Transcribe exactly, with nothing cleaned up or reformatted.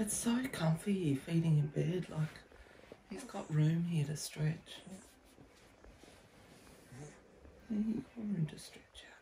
It's so comfy feeding in bed, like he's got room here to stretch. Yeah, you've got room to stretch out.